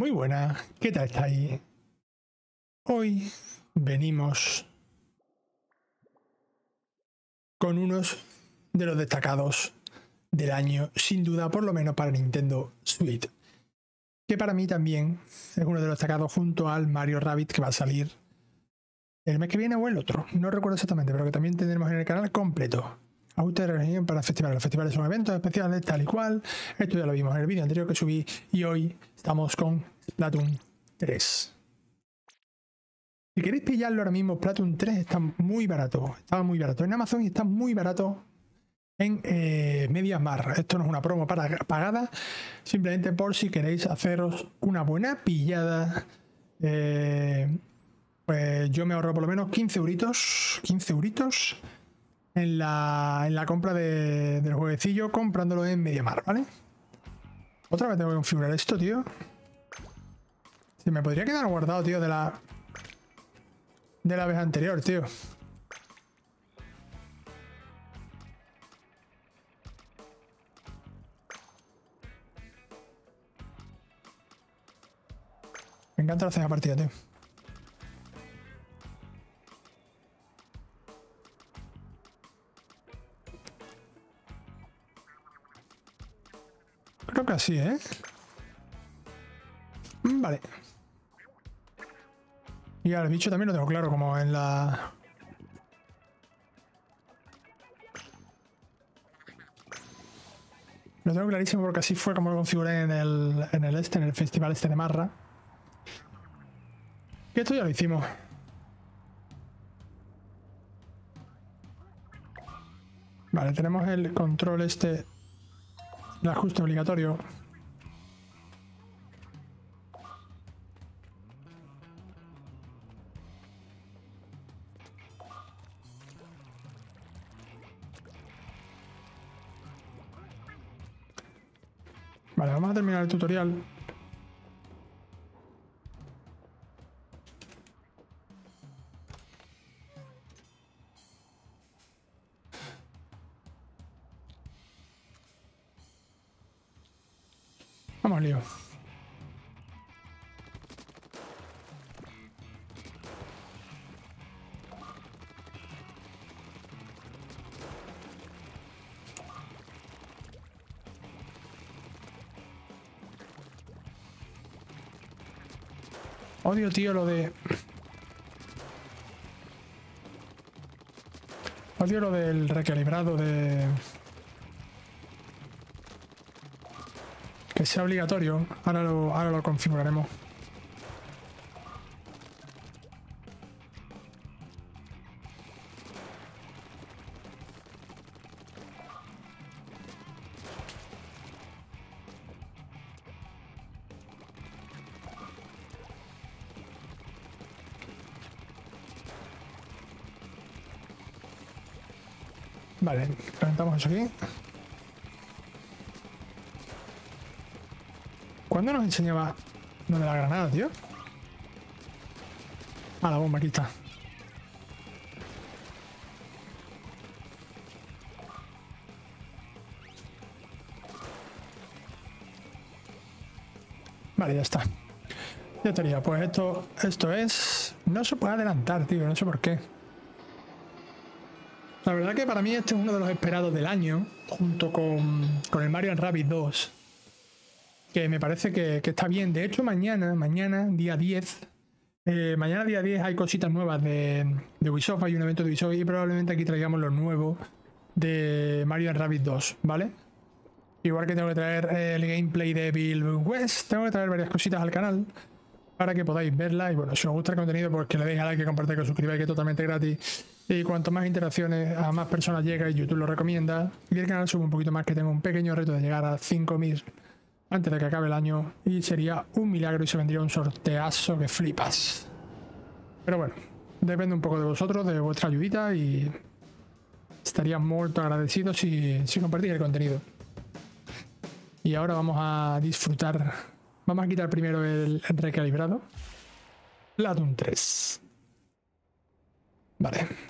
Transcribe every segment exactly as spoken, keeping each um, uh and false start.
Muy buena, ¿qué tal estáis? Hoy venimos con unos de los destacados del año, sin duda, por lo menos para Nintendo Switch, que para mí también es uno de los destacados junto al Mario Rabbids, que va a salir el mes que viene o el otro, no recuerdo exactamente, pero que también tendremos en el canal completo. Ajustes de reunión para festivales. Los festivales son eventos especiales tal y cual. Esto ya lo vimos en el vídeo anterior que subí y hoy estamos con Splatoon tres. Si queréis pillarlo ahora mismo, Splatoon tres está muy barato. Estaba muy barato en Amazon y está muy barato en eh, MediaMarkt. Esto no es una promo para, pagada, simplemente por si queréis haceros una buena pillada. Eh, pues yo me ahorro por lo menos quince euritos. quince euritos. En la, en la compra de, del jueguecillo, comprándolo en MediaMarkt, ¿vale? Otra vez tengo que configurar esto, tío. Se me podría quedar guardado, tío, de la de la vez anterior, tío. Me encanta la cena partida, tío. Creo que así, ¿eh? Vale. Y al bicho también lo tengo claro, como en la... Lo tengo clarísimo porque así fue como lo configuré en el, en el este, en el festival este de Marra. Que esto ya lo hicimos. Vale, tenemos el control este, el ajuste obligatorio. Vale, vamos a terminar el tutorial. Vamos, lío. Odio, tío, lo de... Odio lo del recalibrado de... Que sea obligatorio. Ahora lo, ahora lo configuraremos. Vale, levantamos eso aquí. ¿Cuándo nos enseñaba lo de la granada, tío? Ah, la bomba, aquí está. Vale, ya está. Ya estaría. Pues esto, esto es... No se puede adelantar, tío. No sé por qué. La verdad que para mí este es uno de los esperados del año, junto con, con el Mario Rabbids dos, que me parece que, que está bien. De hecho, mañana, mañana, día diez, eh, mañana día diez hay cositas nuevas de, de Ubisoft, hay un evento de Ubisoft y probablemente aquí traigamos los nuevos de Mario Rabbids dos, ¿vale? Igual que tengo que traer el gameplay de Bill West, tengo que traer varias cositas al canal para que podáis verla. Y bueno, si os gusta el contenido, pues que le deis a like, que compartáis, que os suscribáis, que es totalmente gratis. Y cuanto más interacciones a más personas llega y YouTube lo recomienda. Y el canal sube un poquito más, que tengo un pequeño reto de llegar a cinco mil antes de que acabe el año. Y sería un milagro y se vendría un sorteazo que flipas. Pero bueno, depende un poco de vosotros, de vuestra ayudita, y estaría muy agradecido si, si compartís el contenido. Y ahora vamos a disfrutar. Vamos a quitar primero el recalibrado. Splatoon tres. Vale.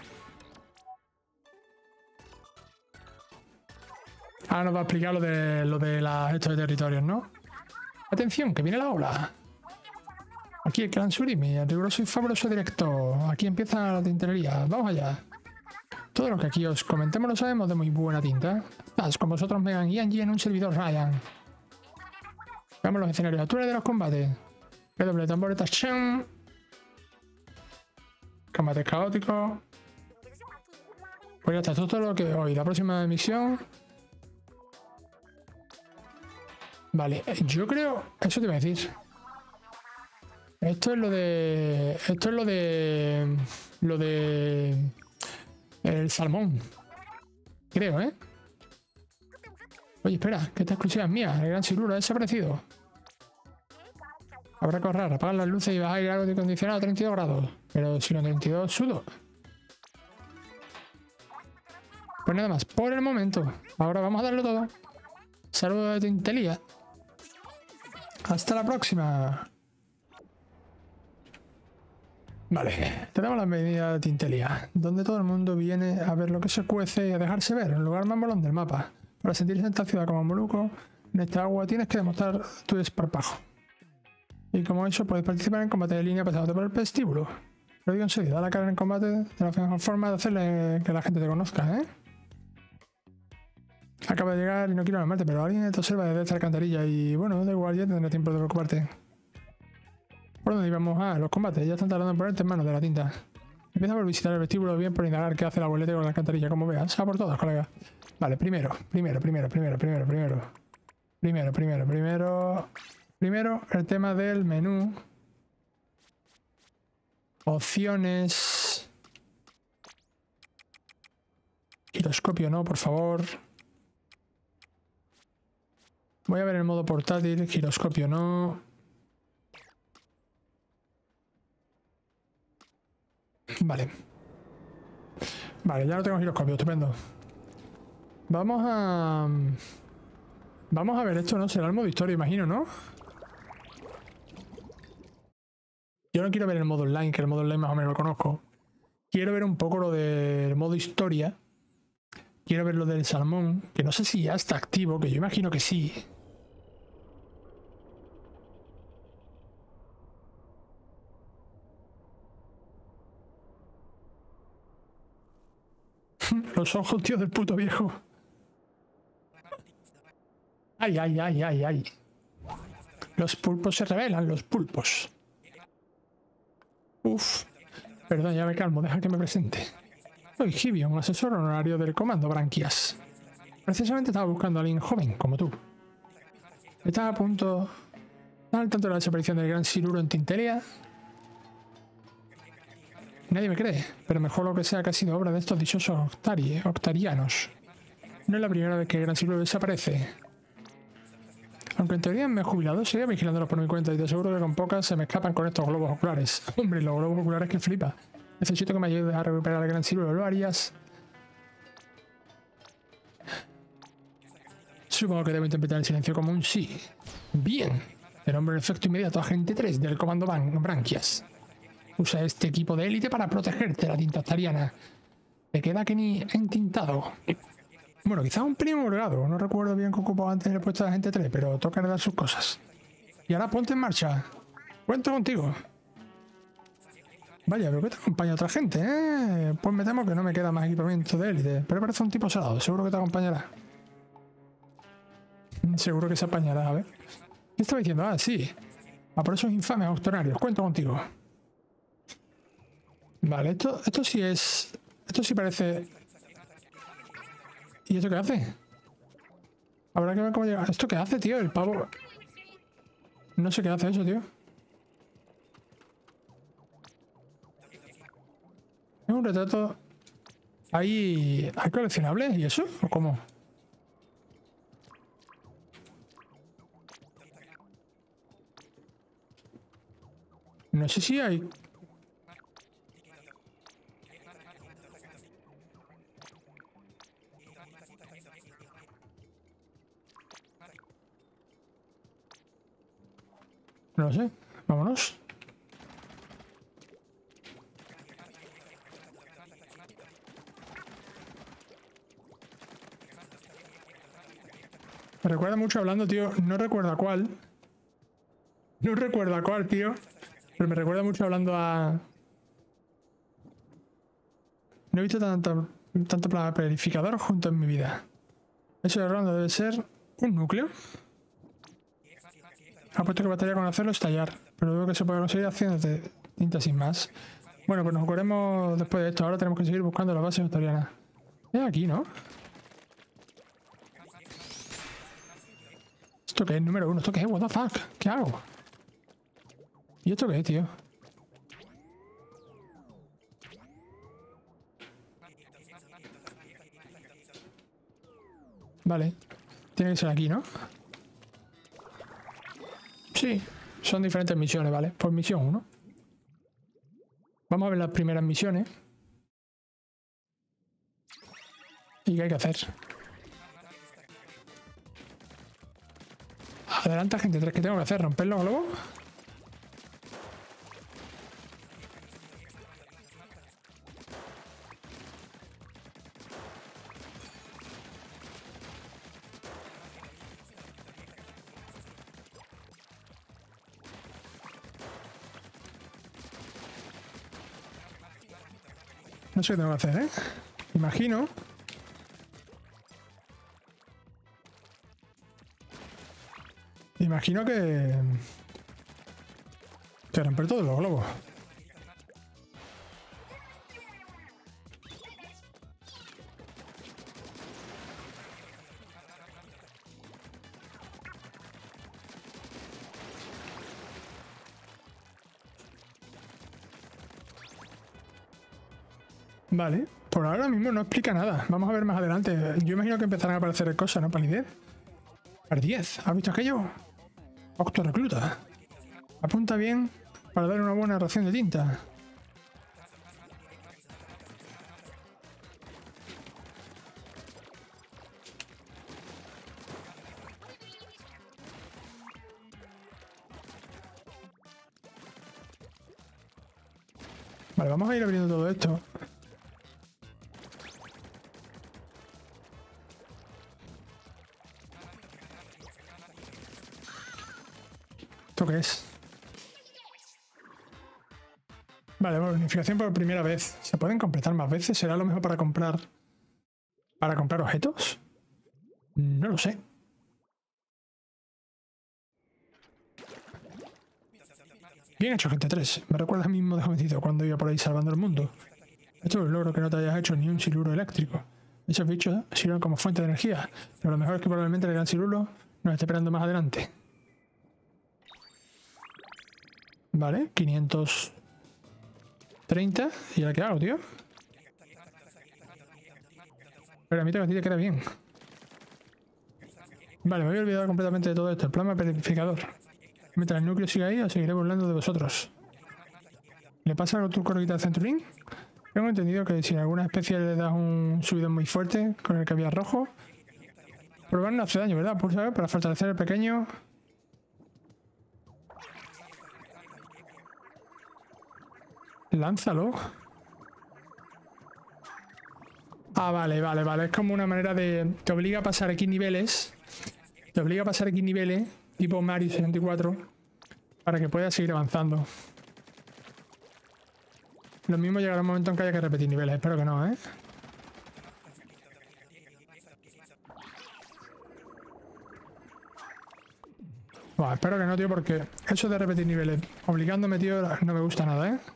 Ahora nos va a explicar lo de, lo de la, estos de territorios, ¿no? Atención, que viene la ola. Aquí el Clan Surimi, el riguroso y fabuloso directo. Aquí empieza la tintería. Vamos allá. Todo lo que aquí os comentemos lo sabemos de muy buena tinta. Estás con vosotros Megan y Angie en un servidor Ryan. Veamos los escenarios actuales de los combates. Redoble de tambores, ¡chan! Combate caótico. Pues ya está, esto es todo lo que hoy. La próxima emisión. Vale, yo creo. Eso te iba a decir. Esto es lo de. Esto es lo de. Lo de. El salmón. Creo, ¿eh? Oye, espera, que esta exclusiva es mía. El gran siluro ha desaparecido. Habrá que ahorrar, apagar las luces y bajar el aire acondicionado a treinta y dos grados. Pero si no treinta y dos sudo. Pues nada más, por el momento. Ahora vamos a darlo todo. Saludos de Tintelía. Hasta la próxima. Vale, tenemos la avenida de Tintelía, donde todo el mundo viene a ver lo que se cuece y a dejarse ver, el lugar más molón del mapa. Para sentirse en esta ciudad como Moluco, en esta agua tienes que demostrar tu desparpajo. Y como eso puedes participar en combate de línea pasándote por el vestíbulo. Lo digo en serio, da la cara en combate de la mejor forma de hacerle que la gente te conozca, ¿eh? Acaba de llegar y no quiero alarmarte, pero alguien te observa desde esta alcantarilla y bueno, da igual, ya tendré tiempo de preocuparte. ¿Por dónde íbamos? Ah, los combates. Ya están tardando en ponerte en manos de la tinta. Empieza por visitar el vestíbulo, bien por indagar qué hace la abuelete con la alcantarilla, como veas. Ah, por todas, colega. Vale, primero, primero, primero, primero, primero, primero. Primero, primero, primero. Primero, el tema del menú. Opciones. Giroscopio no, por favor. Voy a ver el modo portátil. Giroscopio no. Vale. Vale, ya no tengo giroscopio, estupendo. Vamos a... Vamos a ver esto, ¿no? Será el modo historia, imagino, ¿no? Yo no quiero ver el modo online, que el modo online más o menos lo conozco. Quiero ver un poco lo del modo historia. Quiero ver lo del salmón, que no sé si ya está activo, que yo imagino que sí. Los ojos, tío, del puto viejo. Ay, ay, ay, ay, ay. Los pulpos se revelan, los pulpos. Uf. Perdón, ya me calmo, deja que me presente. Soy Gibeon, asesor honorario del comando Branquias. Precisamente estaba buscando a alguien joven, como tú. ¿Estás a punto... ¿Estás al tanto de la desaparición del gran siluro en Tintelía? Nadie me cree, pero mejor lo que sea que ha sido obra de estos dichosos octari, octarianos. No es la primera vez que el gran siluro desaparece. Aunque en teoría me he jubilado, seguía vigilándolo por mi cuenta y te aseguro que con pocas se me escapan con estos globos oculares. Hombre, los globos oculares que flipa. Necesito que me ayudes a recuperar el gran siluro, ¿lo harías? Supongo que debo interpretar el silencio como un sí. Bien. El hombre en efecto inmediato, agente tres del comando Branquias. Usa este equipo de élite para protegerte de la tinta octariana. Te queda que ni entintado. Bueno, quizás un primo holgado. No recuerdo bien qué ocupó antes el puesto de agente tres, pero toca heredar sus cosas. Y ahora ponte en marcha. Cuento contigo. Vaya, pero que te acompaña otra gente, ¿eh? Pues me temo que no me queda más equipamiento de élite. Pero parece un tipo salado. Seguro que te acompañará. Seguro que se apañará, a ver. ¿Qué estaba diciendo? Ah, sí. A por esos infames octonarios. Cuento contigo. Vale, esto, esto sí es... Esto sí parece... ¿Y esto qué hace? Habrá que ver cómo llega. ¿Esto qué hace, tío? El pavo... No sé qué hace eso, tío. Es un retrato... ¿Hay... ¿Hay coleccionables? ¿Y eso? ¿O cómo? No sé si hay... No lo sé. Vámonos. Me recuerda mucho hablando, tío. No recuerdo a cuál. No recuerdo a cuál, tío. Pero me recuerda mucho hablando a... No he visto tanto, tanto planificador junto en mi vida. Eso de ronda debe ser un núcleo. Apuesto que bastaría con hacerlo estallar, pero veo que se puede conseguir acciones de tinta sin más. Bueno, pues nos ocurremos después de esto. Ahora tenemos que seguir buscando las bases australianas. Es aquí, ¿no? ¿Esto qué es? Número uno. ¿Esto qué es? What the fuck? ¿Qué hago? ¿Y esto qué es, tío? Vale. Tiene que ser aquí, ¿no? Sí. Son diferentes misiones, ¿vale? Por misión uno. Vamos a ver las primeras misiones. ¿Y qué hay que hacer? Adelanta, gente tres. ¿Qué tengo que hacer? ¿Romper los globos? No sé qué tengo que hacer, ¿eh? Imagino. Imagino que... que romper todos los globos. Vale, por ahora mismo no explica nada. Vamos a ver más adelante. Yo imagino que empezarán a aparecer cosas, ¿no? Palidez. Par diez. ¿Has visto aquello? Octo recluta. Apunta bien para dar una buena ración de tinta. Vale, vamos a ir abriendo todo esto. ¿Esto qué es? Vale, bonificación por primera vez. ¿Se pueden completar más veces? ¿Será lo mejor para comprar... para comprar objetos? No lo sé. Bien hecho, gente tres. Me recuerdas a mí mismo de jovencito cuando iba por ahí salvando el mundo. Esto es un logro que no te hayas hecho ni un siluro eléctrico. Esos bichos sirven como fuente de energía, pero lo mejor es que probablemente el gran siluro nos esté esperando más adelante. Vale, quinientos treinta. ¿Y ahora qué hago, tío? Pero a mí te ti te queda bien. Vale, me había olvidado completamente de todo esto. El plasma verificador. Mientras el núcleo siga ahí, os seguiré burlando de vosotros. ¿Le pasa algo tu corredita al Centurín? Tengo entendido que si en alguna especie le das un subidón muy fuerte con el que había rojo, probar no hace daño, ¿verdad? Por saber, para fortalecer el pequeño. Lánzalo. Ah, vale, vale, vale. Es como una manera de... Te obliga a pasar X niveles. Te obliga a pasar X niveles, tipo Mario sesenta y cuatro, para que puedas seguir avanzando. Lo mismo llegará un momento en que haya que repetir niveles. Espero que no, ¿eh? Bueno, espero que no, tío, porque eso de repetir niveles obligándome, tío, no me gusta nada, ¿eh?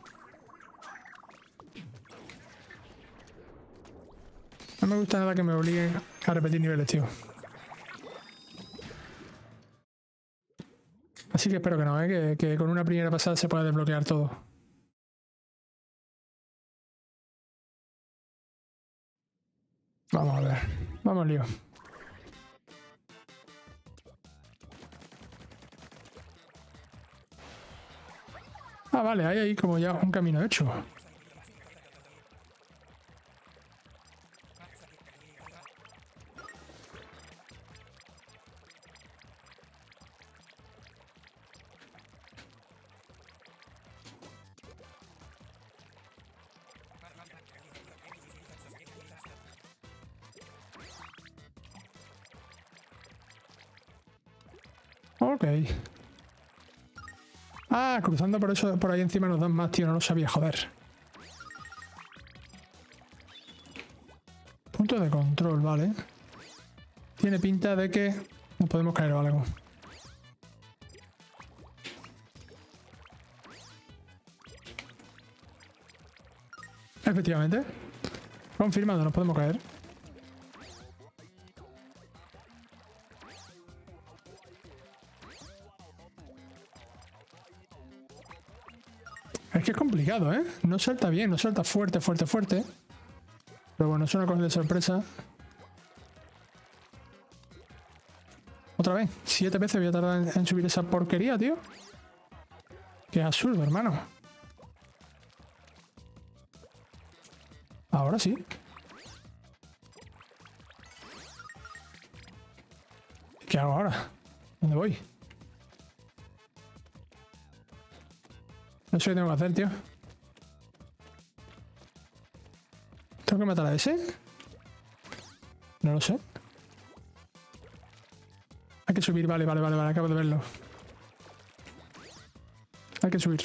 No me gusta nada que me obliguen a repetir niveles, tío. Así que espero que no, ¿eh? Que, que con una primera pasada se pueda desbloquear todo. Vamos a ver. Vamos, lío. Ah, vale, hay ahí como ya un camino hecho. Ok. Ah, cruzando por eso, por ahí encima nos dan más, tío. No lo sabía, joder. Punto de control, vale. Tiene pinta de que nos podemos caer o algo. Efectivamente. Confirmado, nos podemos caer. Es que es complicado, ¿eh? No salta bien, no salta fuerte, fuerte, fuerte. Pero bueno, es una cosa de sorpresa. Otra vez, siete veces voy a tardar en, en subir esa porquería, tío. Qué absurdo, hermano. Ahora sí. ¿Qué hago ahora? ¿Dónde voy? No sé qué tengo que hacer, tío. ¿Tengo que matar a ese? No lo sé. Hay que subir, vale, vale, vale, vale, acabo de verlo. Hay que subir.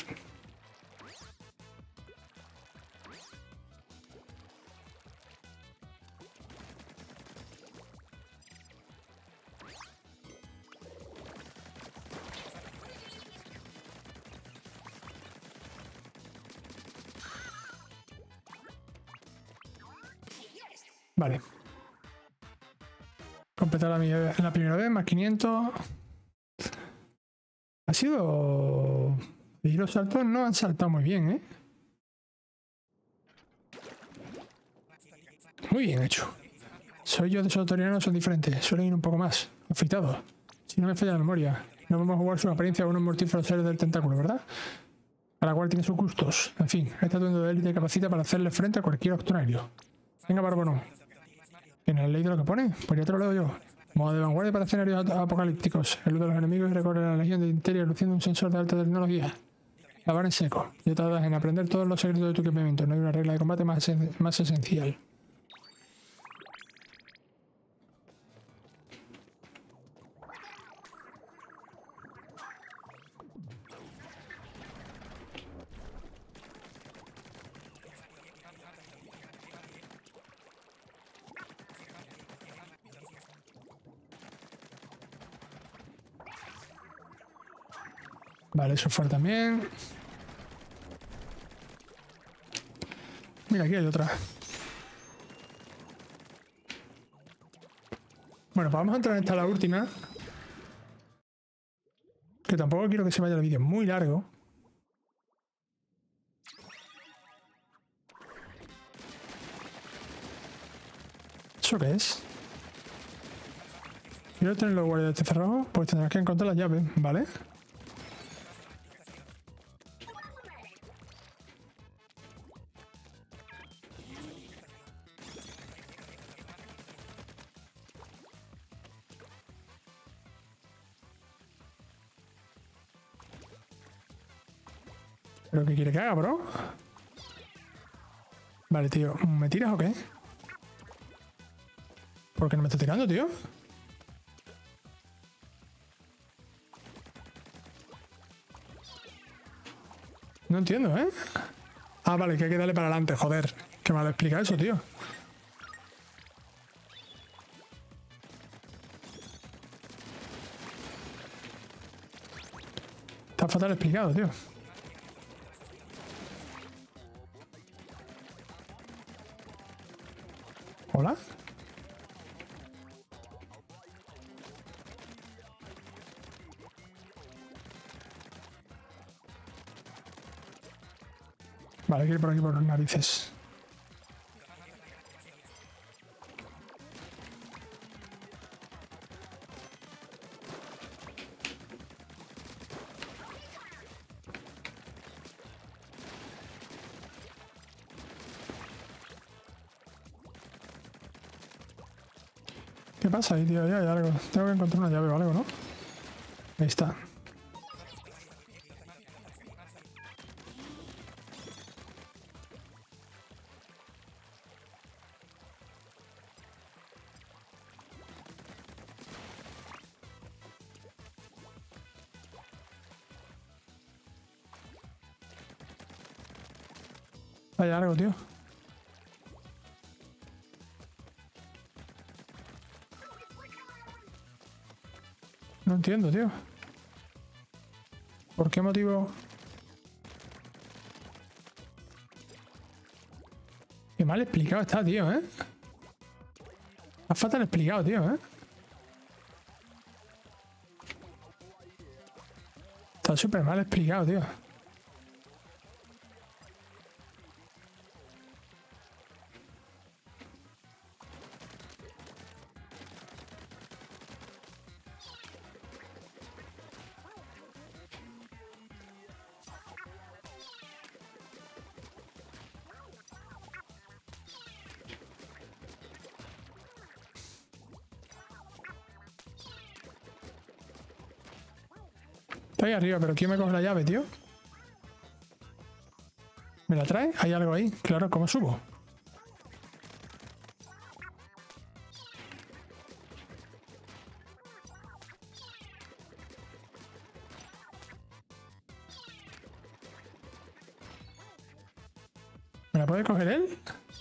Vale. Completar la, la primera vez, más quinientos. Ha sido... Y los saltos no han saltado muy bien, ¿eh? Muy bien hecho. Soy yo de esos autorianos, son diferentes. Suelen ir un poco más afeitados. Si no me falla la memoria. No vamos a jugar su apariencia a unos mortíferos seres del tentáculo, ¿verdad? Cada cual tiene sus gustos. En fin, este atuendo de élite capacita para hacerle frente a cualquier octonario. Venga, Barbono. ¿Tienes el leído lo que pone? Pues ya te lo leo yo. Modo de vanguardia para escenarios apocalípticos. Elude a los enemigos y recorre la legión de Interior luciendo un sensor de alta tecnología. Lavar en seco. Ya tardas en aprender todos los secretos de tu equipamiento. No hay una regla de combate más, más esencial. Vale, eso fue también. Mira, aquí hay otra. Bueno, pues vamos a entrar en esta, la última. Que tampoco quiero que se vaya el vídeo muy largo. ¿Eso qué es? ¿Quiero tener los guardias de este cerrado? Pues tendrás que encontrar la llave, ¿vale? ¿Pero qué quiere que haga, bro? Vale, tío. ¿Me tiras o qué? ¿Por qué no me está tirando, tío? No entiendo, ¿eh? Ah, vale, que hay que darle para adelante, joder. Qué mal explica eso, tío. Está fatal explicado, tío. ¿Hola? Vale, hay que ir por aquí por las narices. ¿Qué pasa ahí, tío? Ya hay algo. Tengo que encontrar una llave o algo, ¿no? Ahí está. Hay algo, tío. No entiendo, tío. ¿Por qué motivo? Qué mal explicado está, tío, ¿eh? Está fatal explicado, tío, ¿eh? Está súper mal explicado, tío. Está ahí arriba, pero ¿quién me coge la llave, tío? ¿Me la trae? Hay algo ahí. Claro, ¿cómo subo? ¿Me la puede coger él?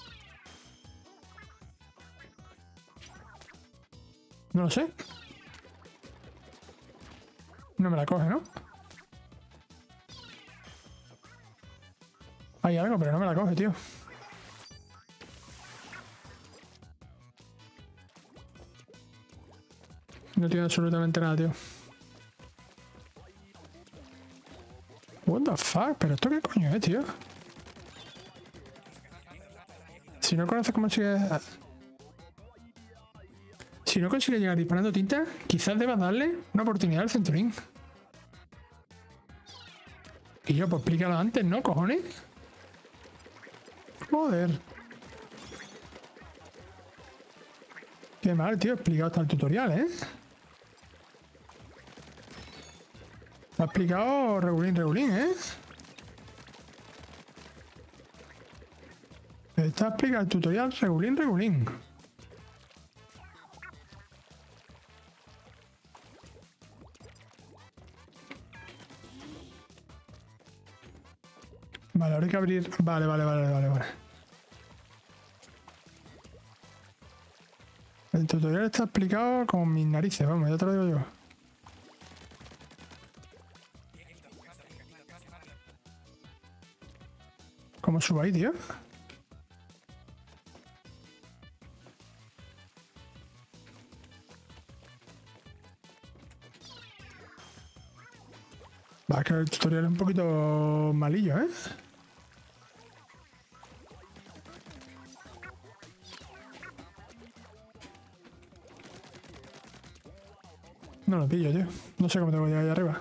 No lo sé. No me la coge, ¿no? Hay algo, pero no me la coge, tío. No tiene absolutamente nada, tío. What the fuck? ¿Pero esto qué coño es, tío? Si no conoces cómo sigue... Si no consigue llegar disparando tinta, quizás debas darle una oportunidad al centurín. Y yo, pues explícalo antes, ¿no, cojones? Joder. Qué mal, tío, explicado hasta el tutorial, ¿eh? Lo ha explicado regulín, regulín, ¿eh? Está explicado el tutorial regulín, regulín. Vale, ahora hay que abrir... Vale, vale, vale, vale, vale. El tutorial está explicado con mis narices, vamos, ya te lo digo yo. ¿Cómo subo ahí, tío? Va, que el tutorial es un poquito malillo, ¿eh? No lo pillo, tío. No sé cómo tengo que llegar allá arriba.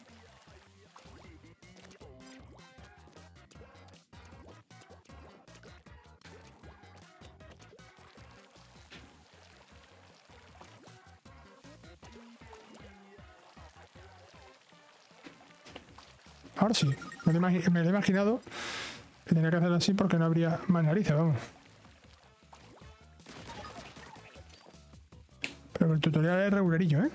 Ahora sí. Me lo, he me lo he imaginado que tenía que hacerlo así porque no habría más narices, vamos. Pero el tutorial es regularillo, ¿eh?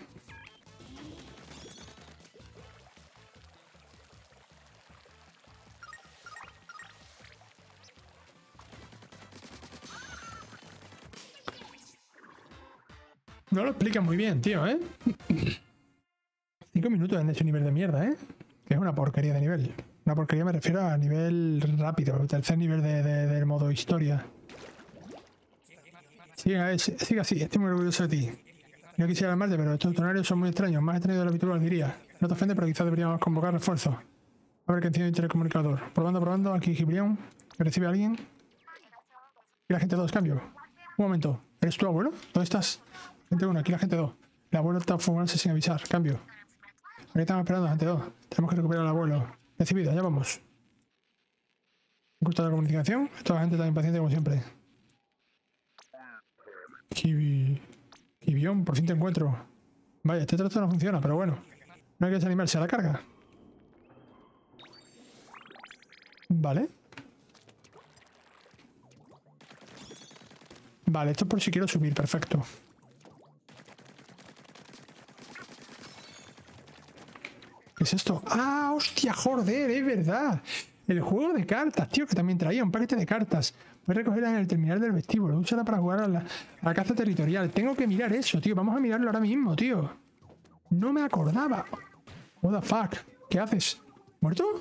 No lo explica muy bien, tío, ¿eh? Cinco minutos en ese nivel de mierda, ¿eh? Que es una porquería de nivel. Una porquería me refiero a nivel rápido, el tercer nivel de, de, del modo historia. Siga, siga así, estoy muy orgulloso de ti. No quisiera amarte, pero estos tonarios son muy extraños, más extraños de lo habitual, diría. No te ofende, pero quizás deberíamos convocar refuerzos. A ver qué enciende el telecomunicador. Probando, probando, aquí Gibrión. ¿Recibe a alguien? Y la gente dos, cambio. Un momento, ¿eres tu abuelo? ¿Dónde estás? Gente uno, aquí la gente dos. El abuelo está fumándose sin avisar, cambio. Aquí estamos esperando, gente dos. Tenemos que recuperar al abuelo. Recibido, ya vamos. ¿Me gusta la comunicación? Esta gente tan impaciente como siempre. Gibi... Gibión, por fin te encuentro. Vaya, este trato no funciona, pero bueno. No hay que desanimarse a la carga. Vale. Vale, esto es por si quiero subir, perfecto. ¿Qué es esto? ¡Ah, hostia, joder! ¡Es verdad! El juego de cartas, tío, que también traía un paquete de cartas. Puedes recogerlas en el terminal del vestíbulo. Úsala para jugar a la, a la caza territorial. Tengo que mirar eso, tío. Vamos a mirarlo ahora mismo, tío. No me acordaba. What the fuck. ¿Qué haces? ¿Muerto?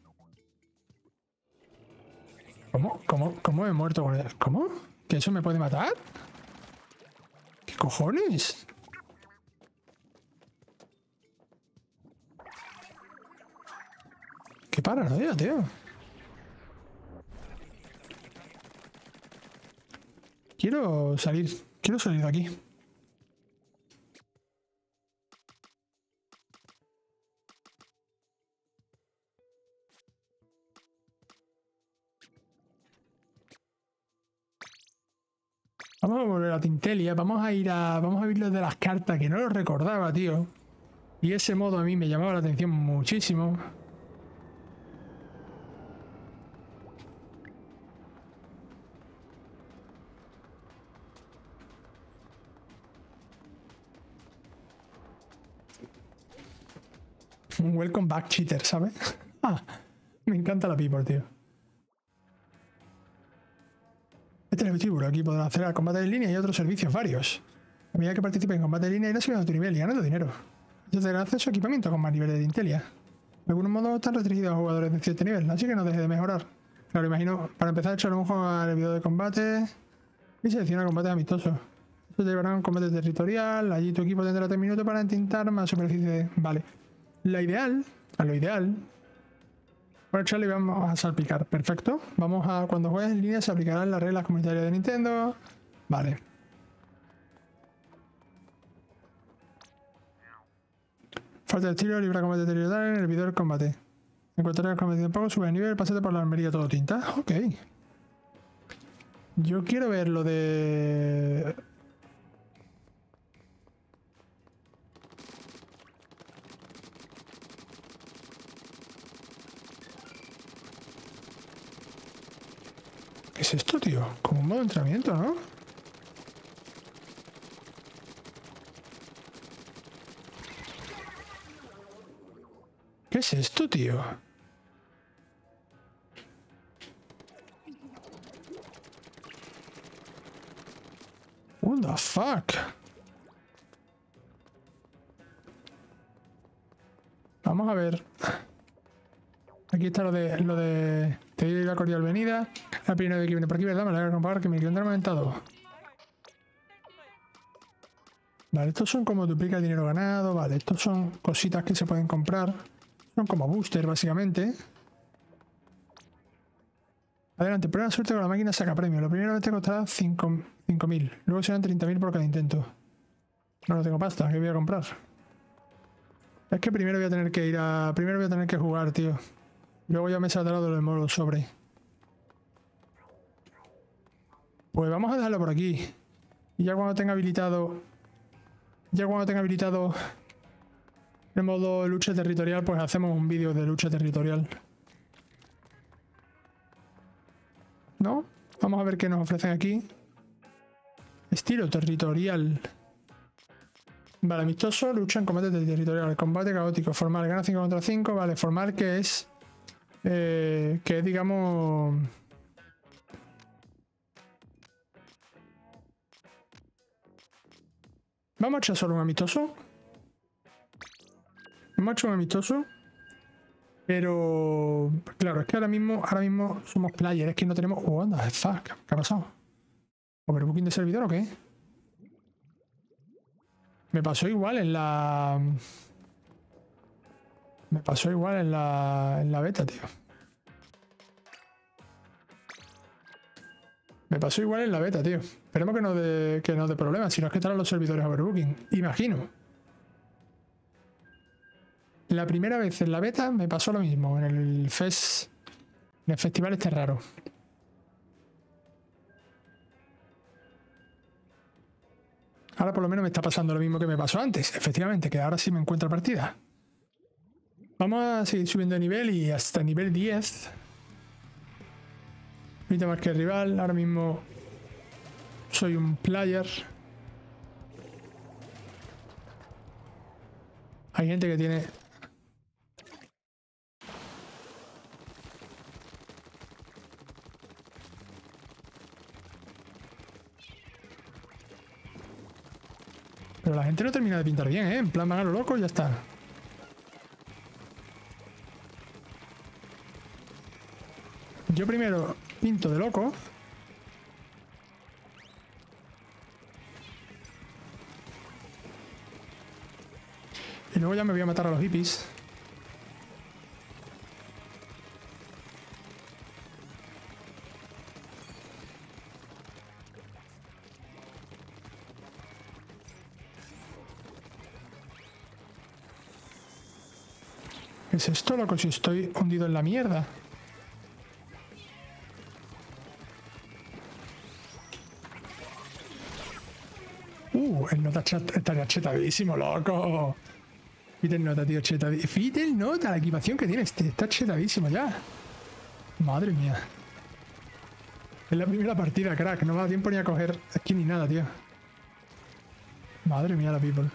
¿Cómo? ¿Cómo? ¿Cómo he muerto con él? ¿Cómo? ¿Que eso me puede matar? ¿Qué cojones? Qué paranoia, tío. Quiero salir. Quiero salir de aquí. Vamos a volver a Tintelia. Vamos a ir a... Vamos a ver lo de las cartas, que no lo recordaba, tío. Y ese modo a mí me llamaba la atención muchísimo. Un welcome back cheater, ¿sabes? Ah, me encanta la people, tío. Este es el vestíbulo. Aquí podrás hacer el combate en línea y otros servicios varios. A medida que participes en combate en línea irás subiendo tu nivel y ganando dinero. Esto te dará acceso a equipamiento con más niveles de Intelia. De algunos modos están restringidos a jugadores de cierto nivel, así que no dejes de mejorar. Claro, imagino, para empezar echar un ojo al video de combate y selecciona combates amistosos. Esto te llevará a un combate territorial, allí tu equipo tendrá tres minutos para intentar más superficie de... Vale. La ideal, a lo ideal... Bueno, Charlie, vamos a salpicar. Perfecto. Vamos a... Cuando juegues en línea se aplicarán las reglas comunitarias de Nintendo. Vale. Falta de estilo, libra combate territorial en el video del combate. Encontrarás el combate de poco, sube de nivel, pásate por la armería todo tinta. Ok. Yo quiero ver lo de... ¿Qué es esto, tío? Como un modo de entrenamiento, ¿no? ¿Qué es esto, tío? What the fuck? Vamos a ver. Aquí está lo de... Lo de... Te doy la cordial venida. La primera vez que viene por aquí, ¿verdad? Me alegra comprobar que mi cliente ha aumentado. Vale, estos son como duplica el dinero ganado. Vale, estos son cositas que se pueden comprar. Son como booster, básicamente. Adelante, prueba suerte con la máquina, saca premio. Lo primero te costará cinco mil. Luego serán treinta mil por cada intento. No, no tengo pasta, ¿qué voy a comprar? Es que primero voy a tener que ir a... Primero voy a tener que jugar, tío. Luego ya me saldrá lo del modo sobre. Pues vamos a dejarlo por aquí. Y ya cuando tenga habilitado... Ya cuando tenga habilitado... El modo lucha territorial, pues hacemos un vídeo de lucha territorial. ¿No? Vamos a ver qué nos ofrecen aquí. Estilo territorial. Vale, amistoso, lucha en combate territorial. Combate caótico, formal, gana cinco contra cinco. Vale, formal que es... Eh, que es, digamos... Vamos a echar solo un amistoso. Hemos hecho un amistoso. Pero... Claro, es que ahora mismo ahora mismo somos players. Es que no tenemos... Oh, anda, fuck. ¿Qué ha pasado? ¿Overbooking de servidor o qué? Me pasó igual en la... Me pasó igual en la... En la beta, tío. Me pasó igual en la beta, tío. Esperemos que no dé que no dé problemas. Si no es que estarán los servidores overbooking. Imagino. La primera vez en la beta me pasó lo mismo. En el fest... En el festival este raro. Ahora por lo menos me está pasando lo mismo que me pasó antes. Efectivamente, que ahora sí me encuentro partida. Vamos a seguir subiendo de nivel y hasta nivel diez. Ahorita más que el rival. Ahora mismo soy un player. Hay gente que tiene... Pero la gente no termina de pintar bien, ¿eh? En plan, van a lo loco y ya está. Yo primero pinto de loco. Y luego ya me voy a matar a los hippies. ¿Qué es esto, loco? Si estoy hundido en la mierda. Uh, el nota chat estaría chetadísimo, loco. Fíjate el nota, tío, chetadísimo. Fíjate el nota, la equipación que tiene este. Está chetadísimo ya. Madre mía. Es la primera partida, crack. No me da tiempo ni a coger aquí ni nada, tío. Madre mía, la people.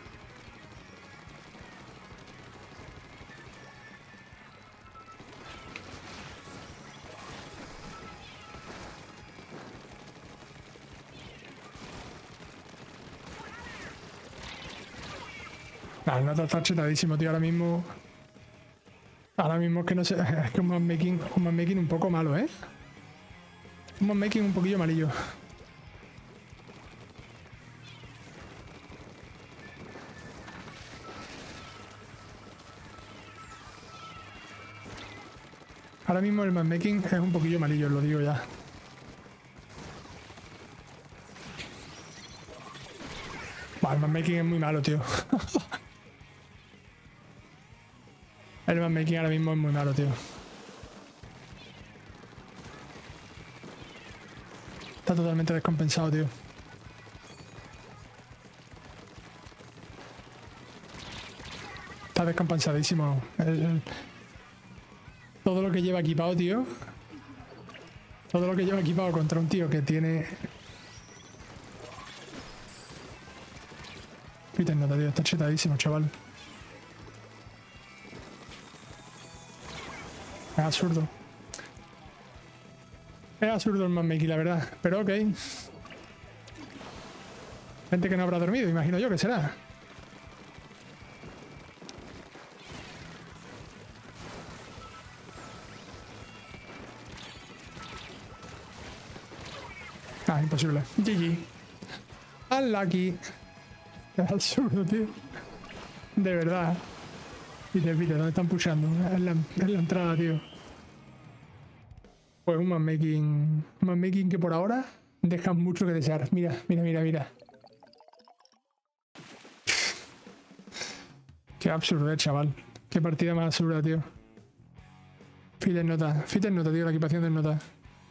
Ah, el nota está chetadísimo, tío. Ahora mismo... Ahora mismo es que no sé... Es que un matchmaking, un matchmaking un poco malo, ¿eh? Un matchmaking un poquillo malillo. Ahora mismo el matchmaking es un poquillo malillo, os lo digo ya. Bah, el matchmaking es muy malo, tío. El matchmaking ahora mismo es muy malo, tío. Está totalmente descompensado, tío. Está descompensadísimo. El, el, todo lo que lleva equipado, tío. Todo lo que lleva equipado contra un tío que tiene... Fíjate, nota, tío. Está chetadísimo, chaval. Es absurdo. Es absurdo el matchmaking, la verdad. Pero ok. Gente que no habrá dormido, imagino yo que será. Ah, imposible. G G. Unlucky. Es absurdo, tío. De verdad. Viste, viste, ¿dónde están pushando? En la, en la entrada, tío. Pues un matchmaking. Un matchmaking que por ahora deja mucho que desear. Mira, mira, mira, mira. Qué absurdo, eh, chaval. Qué partida más absurda, tío. Fíjate nota. Fíjate nota, tío, la equipación de nota.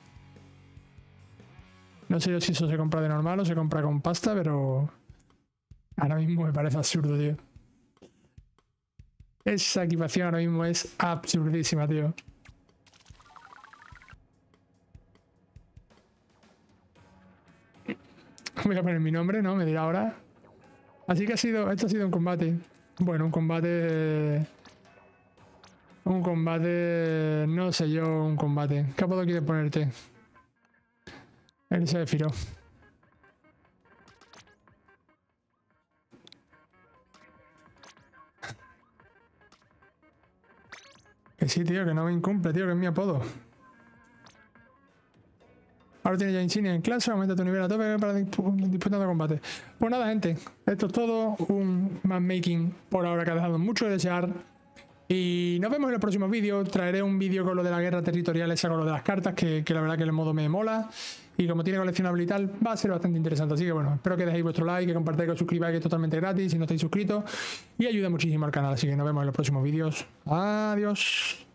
No sé yo si eso se compra de normal o se compra con pasta, pero... Ahora mismo me parece absurdo, tío. Esa equipación ahora mismo es absurdísima, tío. Voy a poner mi nombre, ¿no? Me dirá ahora. Así que ha sido... Esto ha sido un combate. Bueno, un combate... Un combate... No sé yo, un combate. ¿Qué apodo quieres ponerte? El Sephiroth. Que sí, tío, que no me incumple, tío, que es mi apodo. Ahora tienes ya insignia en clase, aumenta tu nivel a tope para disputando combate. Pues nada, gente, esto es todo. Un matchmaking por ahora que ha dejado mucho de desear. Y nos vemos en el próximo vídeo. Traeré un vídeo con lo de la guerra territorial, esa con lo de las cartas, que, que la verdad que el modo me mola. Y como tiene coleccionable y tal, va a ser bastante interesante. Así que bueno, espero que dejéis vuestro like, que compartáis, que os suscribáis, que es totalmente gratis si no estáis suscritos. Y ayuda muchísimo al canal. Así que nos vemos en los próximos vídeos. Adiós.